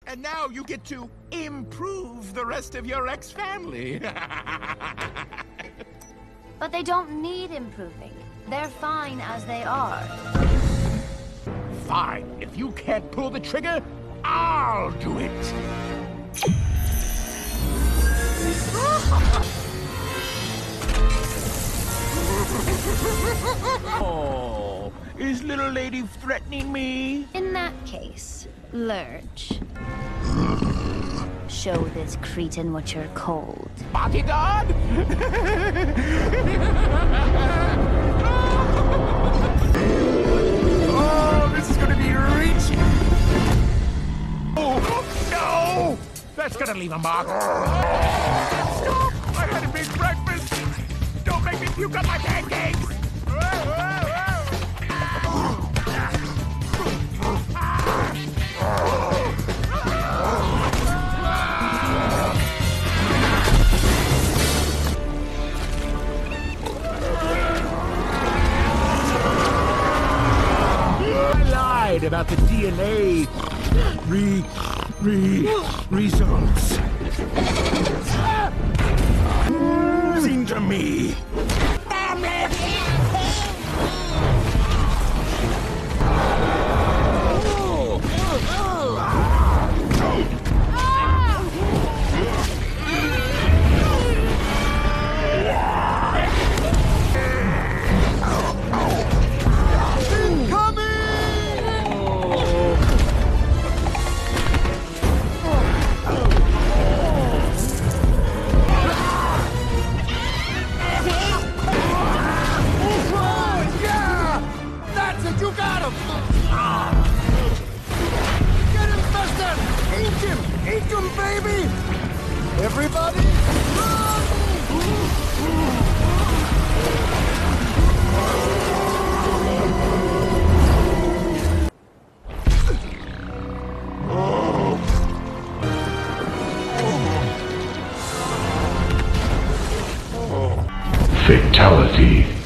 And now you get to improve the rest of your ex-family. But they don't need improving. They're fine as they are. Fine. If you can't pull the trigger, I'll do it. Oh, is little lady threatening me? In that case, lurch. Show this cretin what you're called. Bodyguard? Oh, this is gonna be rich. Oh, no! That's gonna leave a mark. Stop! I had a big breakfast. Don't make me puke up my pancakes. About the DNA results. Seem to me. You got him! Get him, Buster! Eat him! Eat him, baby! Everybody, run! Fatality.